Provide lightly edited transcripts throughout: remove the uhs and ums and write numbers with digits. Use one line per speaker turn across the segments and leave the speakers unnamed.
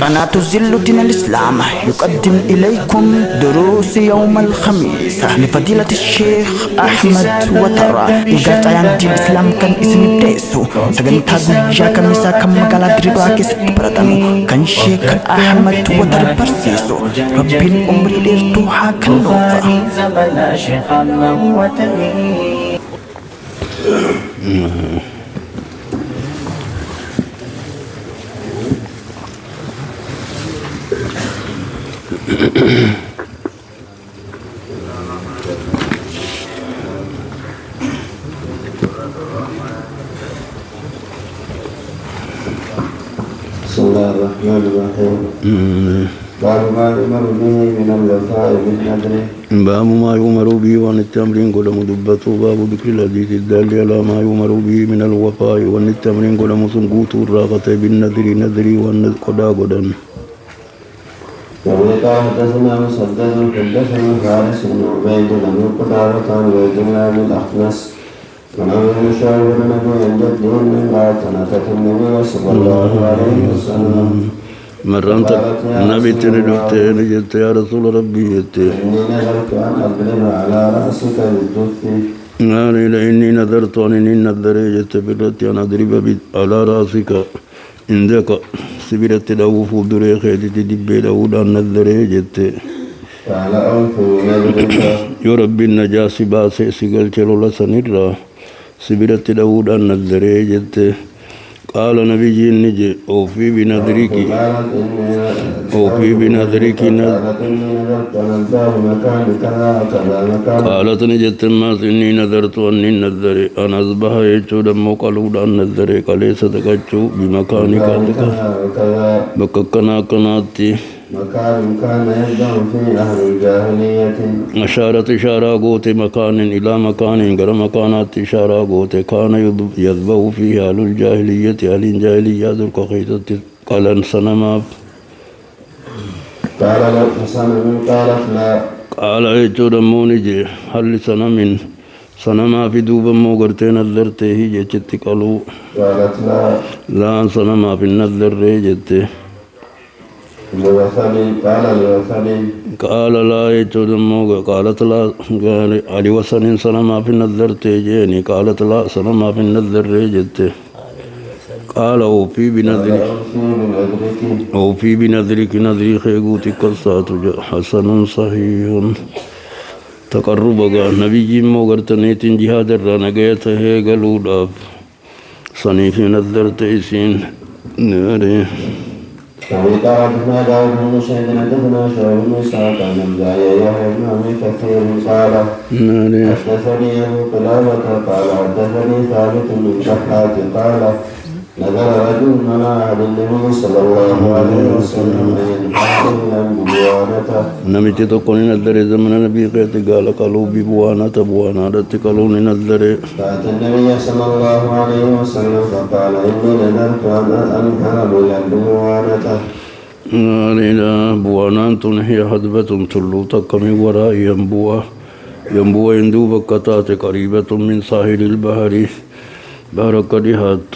قناة الزل دين الإسلام يقدم إليكم دروس يوم الخميس لفضيلة الشيخ أحمد وترى إيجاد عن دين الإسلام كان اسم ديسو سجن تاجوجا كميسا كم مقالة دربا كيست براتامو كان شيخ أحمد وترى برسيسو ربين أمري ديرتوها كنوفا
بسم الله الرحمن الرحيم. باب ما يؤمر به من الوفاء بالنذر.
باب ما يؤمر به وعن التمرين قل مدبته باب ذكر الحديث الدال على ما يؤمر به من الوفاء وعن التمرين قل مسنقوت الراقة بالنذر نذري وعن قدا قدا.
وقال حدثنا مسدد حدثنا فارس بن عبيد بن قتادة عن عبيد الله بن الأخنس عن أبي شعيب بن أبي الجد أن امرأة أتت النبي صلى الله عليه وسلم
مرنت النبي تندوتين جت يا رسول ربي جت
إني نذرت أن أضرب على رأسك بالدف.
قال إني نذرت أن نذر جت برتي أن أضرب على رأسك عندك سبيرت له فودري خيدت دبي له أن نذر جت
قال أوفي نذرك
يا ربي النجاس باسي سيقل چلو لسنرا سبيرت له أن نذر جت قال نبي نجي أوفي بنذرك أوفي بنذرك قالت نجت ما إني نذرت أني نذر أن أصبح يجو دمو قلود أن نذر قليس تكجو بمكانك بككنا كناتي
مكان كان يبدأ في أهل الجاهلية.
أشارت إشارة قوت مكان إلى مكان غير مكانات إشارة قوت كان يذبح فيه أهل الجاهلية أهل الجاهلية ذلك خيطة قال سنما
قال له سنم قالت لا
قال يجو دموني هل سنم سنما في دوبا موغرتين الذرته جت قالوا
قالت
لا سنما في النذر جت
قال لوثني
قال لا يجوز موغا قالت لا قال علي وسن سنما في النذر تيجيني قالت لا سنما في النذر ريجت قال أوفي بنذرك أوفي بنذرك نذري خيغوتك الساعة حسن صحيح تقرب نبي موغرتنيت جهاد الرنقيت هي قلودا صني في نذر تيسين ناري.
وقال حدثنا داود بن شهيد حدثنا شعيب بن إسحاق عن يحيى بن أبي كثير قال حدثني أبو قلابة قال حدثني ثابت بن الضحاك قال نذر رجل على عهد النبي صلى الله عليه وسلم أن ينفع ببوانته.
نمت تقول نذر زمن النبي قال قالوا ببوانة بوانا قالوا نذر.
فأتى النبي صلى الله عليه وسلم فقال إني نذرت أن أنحر ببوانته.
علينا بوانا تنهي حدبة تلو تقم وراء ينبوى يندو بكتات قريبة من ساحل البحر بارك دهات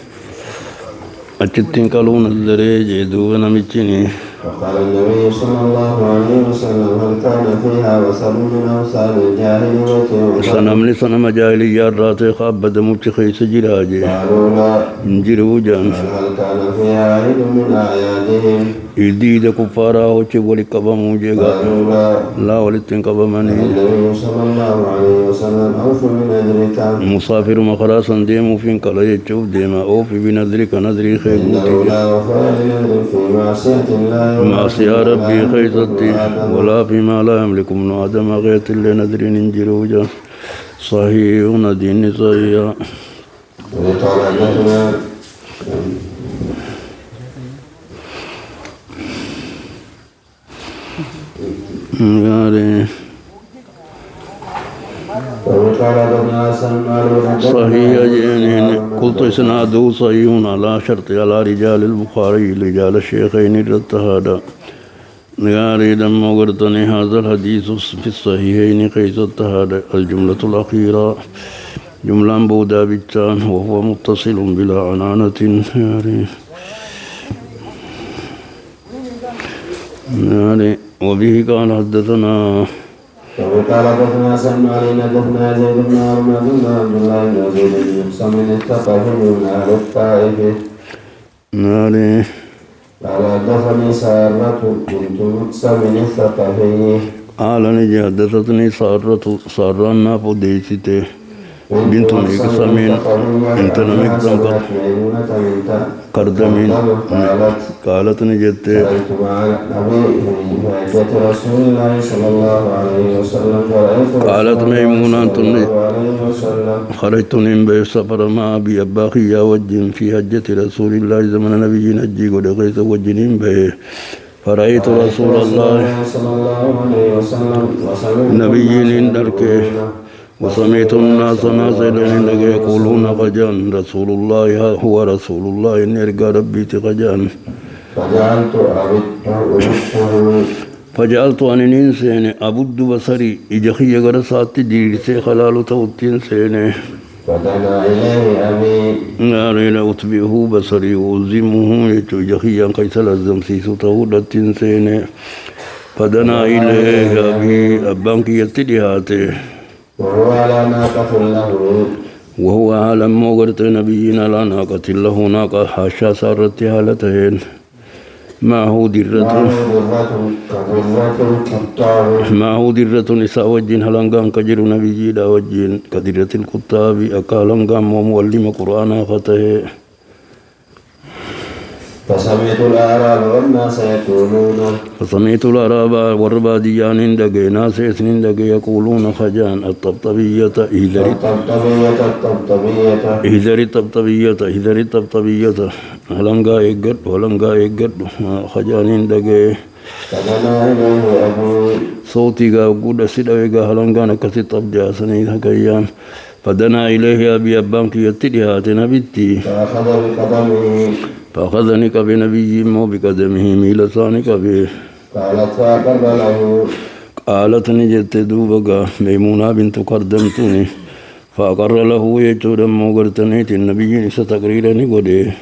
أتتين قالون الدري جيدو نمتني.
فقال النبي صلى الله عليه وسلم هل كان فيها وثن من أوثان الجاهلية
سنم لسنم جاهلية رات خابد مبتخي سجراجي
قالوا لا
انجروا جان
هل كان فيها عيد من أعيادهم
إديد كفارا وچه ولقبا موجيغا لا ولتن قبا مني.
النبي صلى الله عليه وسلم أوفي بنذرك
مسافر مخراسا ديمو فين قلا يچوف ديما أوفي بنذرك نذري
إنه
خيبوتي
لا وفاء لنذر في معصية الله
معصية ربي خيطتي ولا فيما لا يملك من آدم غيث لنذر ننجروجا صحيح ندين صحيح.
وقال حدثنا
صحيح جينين قلت إسناده صحيح على شرط على رجال البخاري رجال الشيخين الرتهادا نغاري دم وغرتني هذا الحديث في الصحيحين قيس التهادا الجملة الأخيرة جملة بودا بالتان وهو متصل بلا عنانة يعني وبه قال حدثنا
وقال حدثنا سلمان حدثنا زيد بن هارون بن عبد الله بن زيد بن مقسم الثقفي من أهل الطائف
يعني
قال حدثني سارة بنت مقسم الثقفي
قال نجي حدثتني سارة النافو ديسته بنت مقسم انت نمقسم قردمين قالت نجت قالت ميمونة خرجت من بسفر مع أبي أباخي يا وجه في حجة رسول الله زمن نبي نجي قد غيث وجنين به فرأيت رسول الله نبي دركه وسمعت الناس نازلين يقولون قجان رسول الله هو رسول الله إن إرقى ربي تقجان فجعلت أن إنسان أبد بصري إجخي غرسات ديرسي خلال توتين سيني
فدنا إليه أبي
ناري لأتبعه بصري وألزمه إجخي قيس الزمسي ستهودة سيني فدنا إليه أبي أبانك يتدهاته وهو على موغرت نبينا لا ناقة له ناقة حاشا سارت هالتين معه درة نساء وجين هلنغان كجر نبي دا وجين كدرة الكتاب أكالنغان ومولم قرآن خطه
فسمعت الأعراب والناس يقولون
فسمعت الأعراب والرباديان دقي ناس يسنين دقي يقولون خجان الطبطبية إهدر الطبطبية هلنغا يقد خجانين دقي صوتي قد سيدويقا هلنغا نكسي طبجا سنين هكيان فدنا إليه أبي أبانك يتدهات نبتي فأخذني بنبي مو بقدمه ميلسانك به قالت نجت دوبك ميمونة بنت قردمتني فأقر له يجود موغرتني النبي ستقريرني قده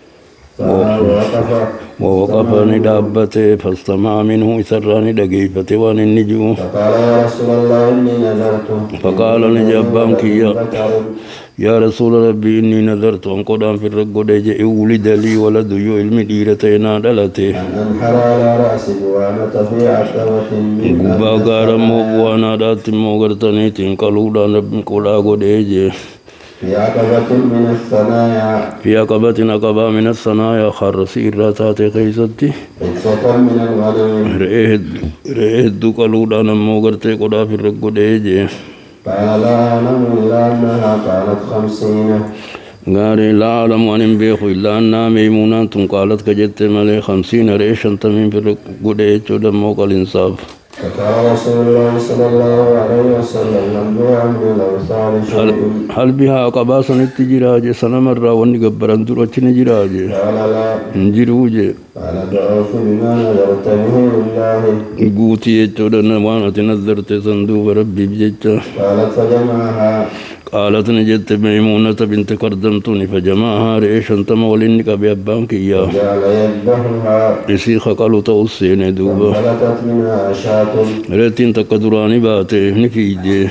ووقفني دابته فاستمع منه إسراني دقيفة وان النجوم
فقال يا رسول الله إني نذرت
فقال نجابانك يا رسول ربي إني نذرت أن قدام في الرقود ولد لي ولد علم ديرتين دلته
أن أنحر على رأس بوانة في عتبة من
قبا قارم وبوانا دات موغرتني تنقلودا نبن قدا قد
في عقبة من الثنايا
في عقبة عقبة من الثنايا خر سيراتات قيستي
حصة من الغنم
رئيد قلودا نموغرتي قدا في الرقود
قال لا أعلم إلا أنها كانت 50
قال لا أعلم أن بيخ إلا أنها ميمونة قالت كجت ملي 50 ريشا تمين في الرقود دموك الإنصاف
فقال رسول الله صلى الله عليه وسلم لم يعمل الأوثان شيء
هل بها قباسا التجراج سنمر ونقبرا دروچ نجراج
قال لا
انجروج
قال دعوك بما نذرت به لله
قوتي يجودن وانا تنذرت صندوق ربي بججة
قالت فجمعها
قالت نجت ميمونة بنت قردمتني فجمعها ريشا تمولنك بأبانك إياه
جعل يذبحها
إسيخ قالوا توصيني دوبا
فلتت منها شاة
ريتين تقدراني باتي نفيجي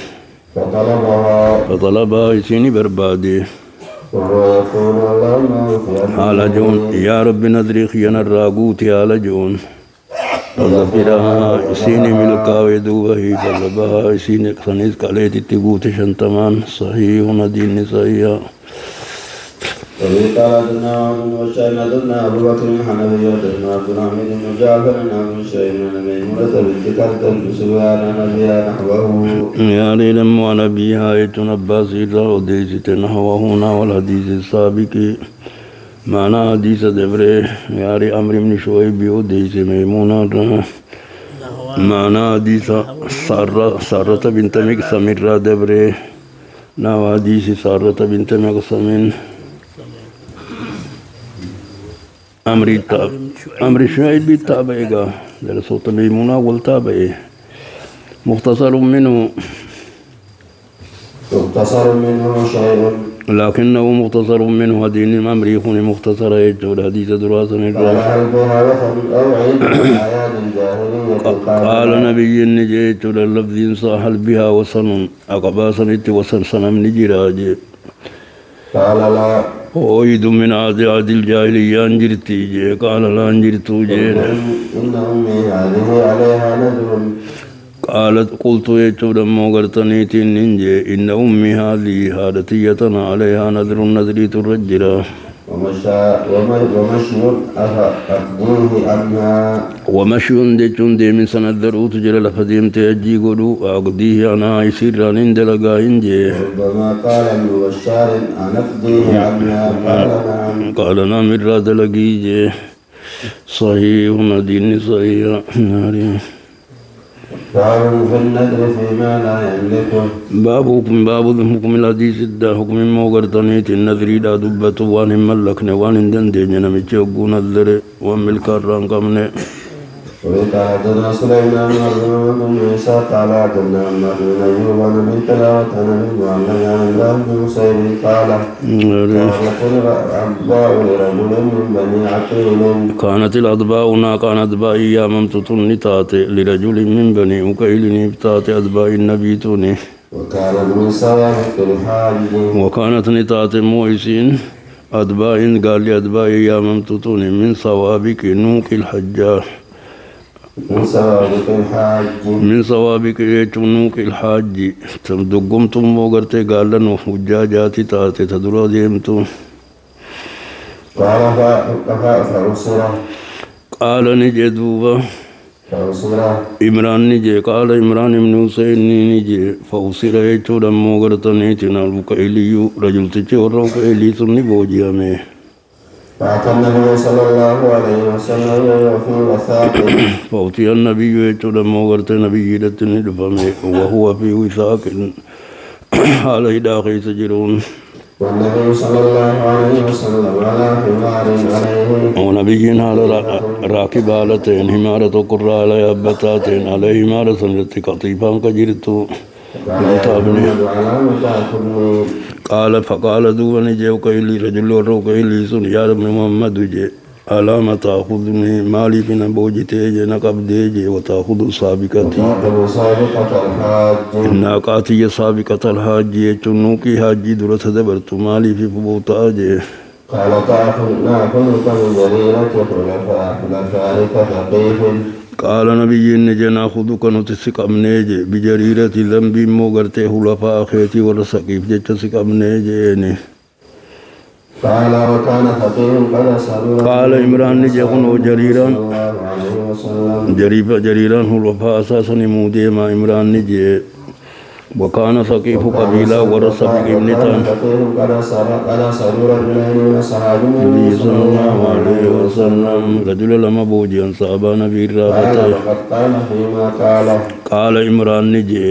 فطلبها إسيني بربادي
وهو يقول اللهم
حال جون يا رب نذري خيان الراقوت حال جون فظفرها إسيني ملكاوي دوبه فلبها إسيني خنيز قليت التقوت شنتمان صحيح ندين صحيح
وفي قال دنا عمر وشينا دنا أبو بكر حنبي ودنا عبد الحميد بن جعفر بن شينا ميمونة بنت كرتم سبحان نبيها نحوه
يا ليلم ونبيها يتنبى سيرا وديست نحوهنا والحديث السابق معنى حديث دبره ياري أمر بن شعيب وديس ميمونة معنى حديث سارة بنت مقسم دبره ناو حديث سارة بنت مقسم أمر شعيب بالتابعيقا لرسولة ميمونة والتابعي مختصر منه
شيء
لكنه مختصر منه هدين ممريخ مختصر يجود حديث دراسة قال نبي نجيت لللفظ صاح بها وصن أقباسا وصن سنم نجراج
قال لا
ويد من عاد الجاهلية انجرتي جي قال لا انجرتو جي
إن أمي هذه عليها نذر
قالت قلت يجود موغرتني تنجي إن أمي هذه هادتيتنا عليها نذر نذري ترجرا
ومشي أفديه عنها
ومشي دجون دي من سنة ذرو تجرى لفديم تيجي قدو أقديه أنا يسير رانين دلقا إنجي
ربما قال ابن بشار أنفديه عنها
قال نعم الراد لقيجي صحيح دين صحيح ناري
باب في النذر فيما لا يملكه
باب حكم الحديث دا حكم موغرتنيت النذر دا دبت وان ملكن وان دندين نمچ غون الذر وملك الرانقمن
وقال سليمان بن عيسى قال حدثنا محمد بن ايوب عن ابي تلاوه عن ابي معلم عن الله بن حسين قال
كانت الأضباء كان أضباء أيام تطنتات لرجل من بني أكيل نبتات أضباء النبي توني وكانت نتات مويسين أضباء قال لي أضباء أيام تطني من صوابك نوك الحجاج من صوابك نوك الحاج تمدقمتم موغرتي قال لنا حجاجاتي تاتي تدرو ديمتم قال نجي دوبا إمران نجي قال إمران بن حسين نجي فأسر يجود موغرتني تنال بكيليو رجل تجور وكيلي سني بوجيا مي
فأتى النبي صلى الله عليه وسلم وفي وثاقه
فأتي النبي يجود موغرت نبي دتني دفمي وهو في وثاق على داخل سجرون
والنبي صلى الله عليه وسلم على حمار عليه
ونبينا على راكبالتين حمارة قرى على أبتاتين على حمارة سنجت قطيفان كجرتو قال فقال دواني جيو كيلي رجل ورو كيلي سن يا رب محمد جي علامة تأخذني مالي بنا بوجتي جي نقب دي جي وتأخذ سابقتي ناقاتي سابقة الحاج يجنوكي حاجي درة دبرت مالي في بوتا جي
قال نأخذ كالجريرة خلفائك ثقيف
قال نبي نجي ناخذك نتسك أمنيجي بجريرة ذنب موغرتي خلفاء خيتي ورسقيف جتسك أمنيجي
قال وكان ثقيف قد سألوا
قال إمران نجي خنو جريران خلفاء أساسا مودي ما إمران نجي وكان ثقيف قبيلة ورث بابنتان النبي صلى الله عليه وسلم رجل لما بوجي أن صحابة نبي الرابطة قال إمران نجي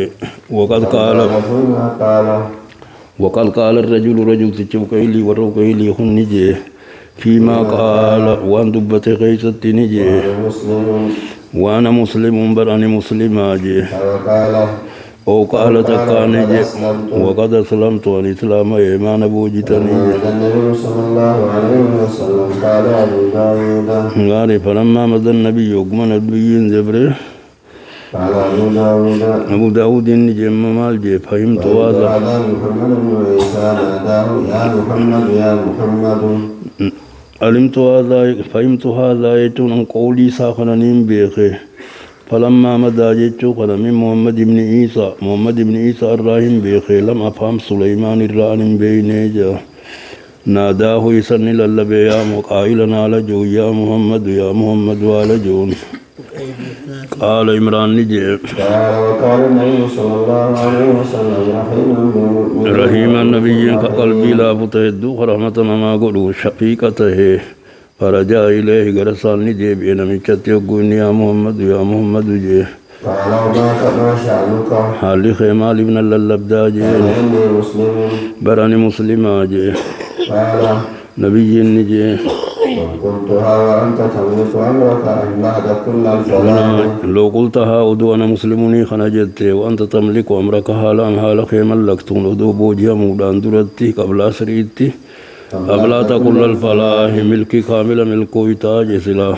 وقد قال الرجل رجل تجوكيلي وروكيلي خن نجي فيما قال وان دبت غيثت نجي وانا مسلم براني مسلم اجي أو قال تكاني وقد أسلمت والإسلام إيمان بوجتني
النبي صلى الله عليه وسلم قال أبو داود
قال فلما مضى النبي يقمن النبيين زبره
قال
أبو داود نجي مال جي فهمت هذا
محمد بن عيسى ناداه يا محمد يا محمد
علمت هذا فهمت هذا يتون قولي ساخنين بيخي فلما مدى جيتشو قال من محمد بن عيسى الراهن بيخي لم أفهم سليمان الران بينيجا ناداه يسن للبي يا مقائلا على جو يا محمد على جون قال عمران نجي
وقال النبي صلى الله عليه وسلم
رحيم النبي كقلبي لا بتهد رحمة ما قلوا شقيقته فرجع إليه غرسان نجي بين ميكتي يقول يا محمد جي
قال ما شأنك
حالي خيمال ابن اللبدا جي
إني مسلم
براني مسلم جي
قال
نبي نجي
قلتها وأنت تملك أمرك أن بعد كل الفلاح
لو قلتها أدو أنا مسلمني خنجت وأنت تملك أمرك حالا ملكتون أدو بوجه مودان درتي قبل أسريتي قبل تقول الفلاح ملكي كامل ملكو تاج سلاح.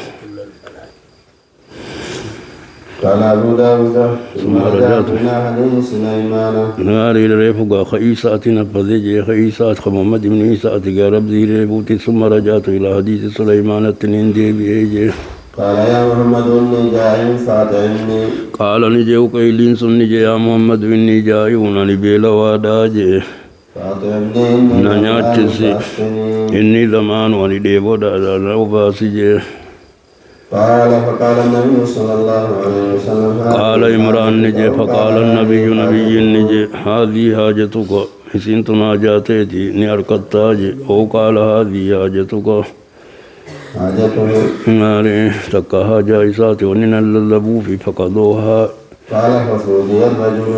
قال أبو داود ثم رجعت إلى حديث سليمان
ناري ريفقا خيسات نفذي خيسات محمد بن عيسى رب ذي ريبوتي ثم رجعت إلى حديث سليمان التنين دي بيجي
قال يا محمد إني جاء فأطعمني
قال نجيو قيلين سن نجي يا محمد إني جاء نبيلا وداجي
فأطعمني
نانياتسي إني زمان وني ديبو دا باسجي
قال فقال النبي صلى الله عليه وسلم
قال إمران نجي فقال النبي نجي هذه حاجتك حسنت ناجاتي نياركتاجي أو قال هذه حاجتك
حاجته
ناري تكا حاجة إساتي ونن اللبوفي فقضوها
قال ففودي الرجل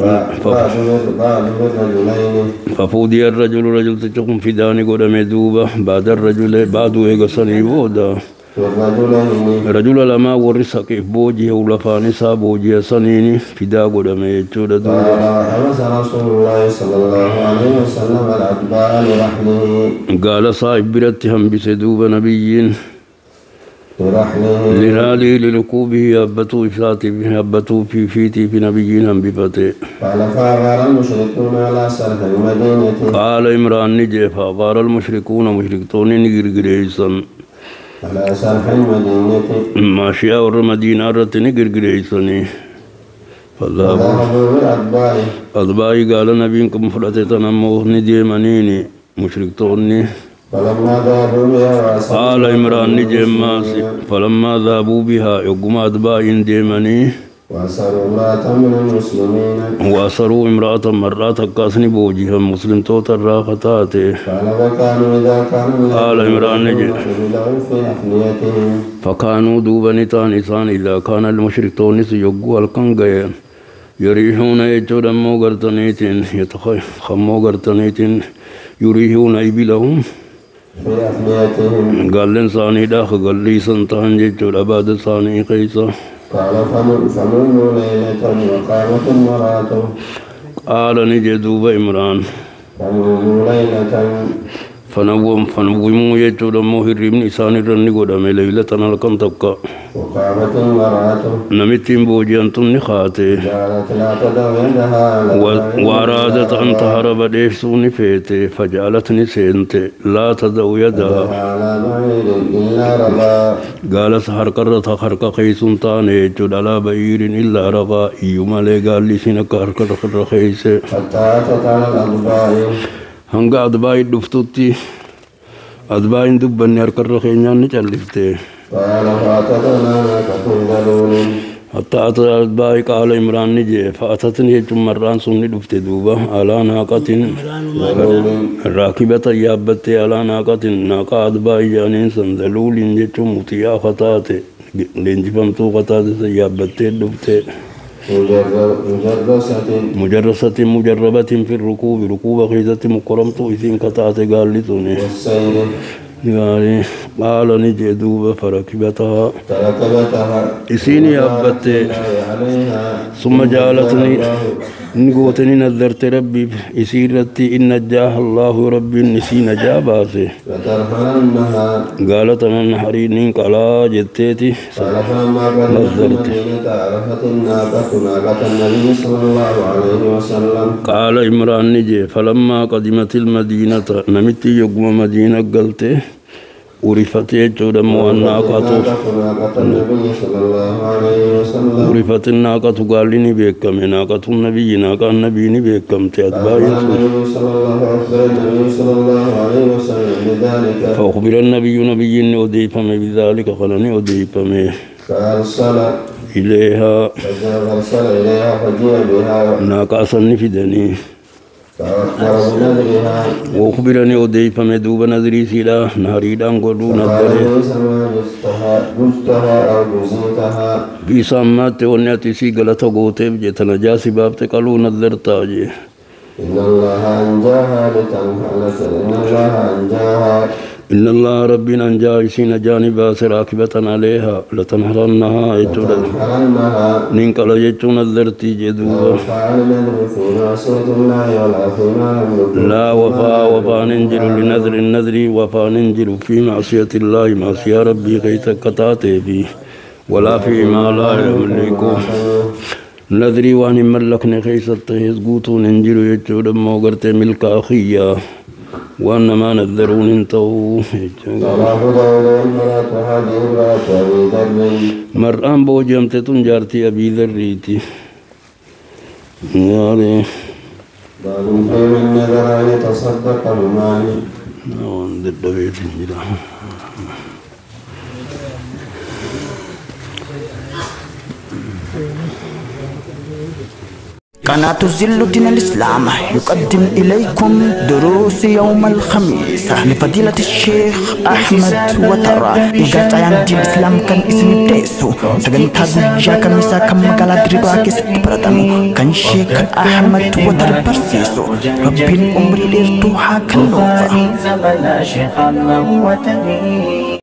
ففودي الرجل رجل تجكم في داني قدم دوبة بعد الرجل بعد إيغساني بودا رجل لما ورثك بوجه ولفاني سابوجه سنيني فدا قدم يجود دوبة
حبس رسول الله صلى الله عليه وسلم الأتباع لرحله
قال صاحب برتهم بسدوب نبيين لنالي لركوبه هبتوا في فيتي في نبيين بفتي
قال فأغار المشركون على سرح المدينة
قال إمران نجي فأغار المشركون مشركتون نجرجريسا
على سرح المدينة
ماشيا ور مدينة رت نجرجريسني
فذهبوا بالأتباع
أتباعي قال نبيكم فرأتنا نجي منيني مشركتوني
فلما ذهبوا بها
قال إمران نجي ماسي فلما ذهبوا بها يقوم أتباعي ديمني
وأسروا امرأة من المسلمين
وأسروا امرأة مرات كاسني بوجها مسلم توت الراختاتي
قال وكانوا إذا كانوا
قال إمران نجي
لهم في أحنيتهم
فكانوا دوبني تانسان إذا كان المشركون سيقوا الكنغيان يريحون يجود أمو غرطنيتين خمو غرطنيتين يريحون إبلهم
في أحنيتهم
قال لنساني داخ قال لي سنتان جيجود أباد ساني قيسا
قال فنموا ليلة وقامت المرأة
قال نجي دوب إمران
فنموا ليلة
فنوموا يجود أمو هرمن إساني رني قدام ليلة نلقن
وقامت المرأة
نمتين بوجيان تنخاتي
جعلت لا تدع يدها على
وأرادت أن تهرب ديسوني فيتي فجعلتني سينتي لا تدع يدها
على بعير إلا ربا
قالت حركرت حرك خيسون تاني جد على بعير إلا ربا إيوما لي قال لي سينك حركر خيسي
حتى أتت على الأضباء
هنگا أدباء دفتوتي أدباء دبني حركر خينيان نچلفتي
قال فأتتنا كتنزلون
حتى أتى أدباء قال إمران نجي فأتتني جمران سني دفتي دوبا على ناقة راكبة يابتي على ناقة ناقة أدباء جانين سنزلول جيتو متيا خطاتي لنجفمتو خطاتي يابتي دفتي مجرسة مجربة في الركوب ركوب خيزة مقرمتو إذن خطاتي قال لتوني
والسير
قال نجي دوبا فركبتها إسيني أبتي ثم جعلتني نقوتني نذرت ربي إسيرتي إن نجاها الله ربي نسين جاباسي قالت أنا نحرين قلا جتيتي نذرت
عرفت الناقة ناقة النبي صلى الله عليه وسلم
قال إمران نجي فلما قدمت المدينة نمتي يقوم مدينة قلتي ورفت يجود الناقة ورفت الناقة قال لي بيكم ناقة النبي ناقة النبي بيكم تأتباع فأخبر النبي نبي أضيفم بذلك خلني أضيفم
فأرسل
إليها
فجيء بها
ناقة صنفدني وأخبرني أضيفم دوب نذري سيلا نهريدان قدو نذري في سامات ونياتي سي غلطة غوتي جتنا جاسي بابت قلو نذر تاجي
إن الله أنجاها لتنحلت إن الله أنجاها
إن الله ربنا جائسين جانبا سراكبة عليها لتنهرنها يجودا ننقل يجون الذرتي جدوبا لا وفاء ننجل لنذر النذر وفاء ننجل في معصية الله معصية ربي كيس كتاتي فيه ولا فيما لا يملكه نذري وان ملكنا كيست يزقوتو ننجل يجودا موغرت ملك أخيا وأنما نذرون انتو مرآن بوجمت تنجارتي أبي ذريتي ياري
باب في من نذر أن يتصدق بماله
ضد بيت جدا
قناة ظل دين الإسلام يقدم إليكم دروس يوم الخميس لفضيلة الشيخ أحمد وترى إيجاد عن دين الإسلام كان اسم ديسو سجن تاجا كميسا كم قال دربا كيس برادمو كان شيخ أحمد وترى برسيسو ربين أمري ليرتوها كنوفا